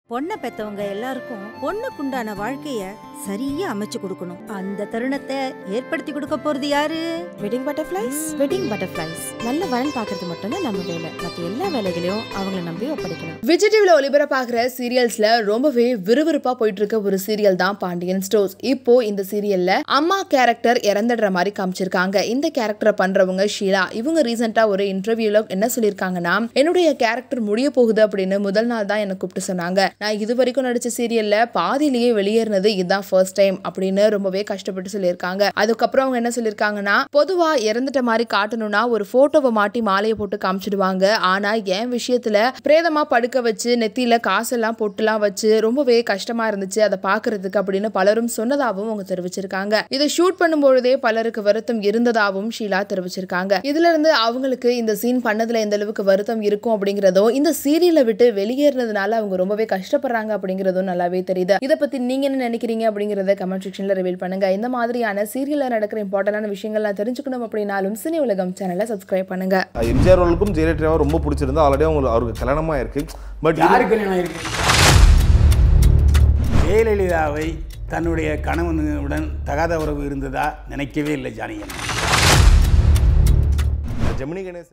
பொண்ணை பெத்தவங்க எல்லாருக்கும் பொண்ணுக்குண்டான வாழ்க்கைய சரியா அமைச்சு கொடுக்கணும். அந்த தருணத்தை ஏற்படுத்தி கொடுக்க போறது யாரு? வெட்டிங் பட்டர்ஃப்ளைஸ் நல்ல வரன் பாக்குறது மட்டும் தான் நம்ம வேலை. மற்ற எல்லா வேலைகளையும் அவங்கள நம்பி ஒப்படைக்கணும். விஜய் டிவில ஒளிபரப்பாகிற சீரியல்ஸ்ல ரொம்பவே விறுவிறுப்பா போயிட்டு இருக்க ஒரு சீரியல் தான் பாண்டியன் ஸ்டோர்ஸ். இப்போ இந்த சீரியல்ல அம்மா கேரக்டர் இறந்துடுற மாதிரி காமிச்சிருக்காங்க. இந்த கேரக்டரை பண்றவங்க ஷீலா. இவங்க ரீசெண்டா ஒரு இன்டர்வியூல என்ன சொல்லிருக்காங்கன்னா, என்னுடைய கேரக்டர் முடிய போகுது அப்படின்னு முதல் நாள் தான் என்ன கூப்பிட்டு சொன்னாங்க. நான் இது வரைக்கும் நடிச்ச சீரியல்ல பாதியிலேயே வெளியேறினது இதுதான் ஃபர்ஸ்ட் டைம் அப்படின்னு ரொம்பவே கஷ்டப்பட்டு சொல்லியிருக்காங்க. அதுக்கப்புறம் அவங்க என்ன சொல்லியிருக்காங்கன்னா, பொதுவா இறந்துட்ட மாதிரி காட்டணும்னா ஒரு போட்டோவை மாட்டி மாலையை போட்டு காமிச்சிடுவாங்க. ஆனா என் விஷயத்துல பிரேதமா படுக்க வச்சு நெத்தியில காசெல்லாம் பொட்டுலாம் வச்சு ரொம்பவே கஷ்டமா இருந்துச்சு அதை பாக்குறதுக்கு அப்படின்னு பலரும் சொன்னதாகவும் அவங்க தெரிவிச்சிருக்காங்க. இதை ஷூட் பண்ணும்பொழுதே பலருக்கு வருத்தம் இருந்ததாகவும் ஷீலா தெரிவிச்சிருக்காங்க. இதுல இருந்து அவங்களுக்கு இந்த சீன் பண்ணதுல எந்த அளவுக்கு வருத்தம் இருக்கும் அப்படிங்கறதும், இந்த சீரியலை விட்டு வெளியேறினதுனால அவங்க ரொம்பவே கஷ்டப்படுறாங்க அப்படிங்கறதும் நல்லாவே தெரியுது. இதை பத்தி நீங்க என்ன நினைக்கிறீங்க அப்படிங்கறத கமெண்ட் செக்ஷன்ல ரிவீல் பண்ணுங்க. இந்த மாதிரியான சீரியல்ல நடக்கிற இம்பார்ட்டன்டான விஷயங்கள்லாம் தெரிஞ்சுக்கணும் அப்படின்னாலும் சினி உலகம் சேனலை சப்ஸ்கிரைப் பண்ணுங்க. எம்ஜிஆர் அவர்களுக்கும் ஜெயலலிதாவும் ரொம்ப பிடிச்சிருந்தா ஆல்ரெடி அவருக்கு கல்யாணமா இருக்கு. பட் யாருக்கு கல்யாணம் இருக்கு? ஜெயலலிதாவை தன்னுடைய கணவனுடன் தகாத உறவு இருந்ததா நினைக்கவே இல்லை ஜானகி. ஜெமினி கணேசன்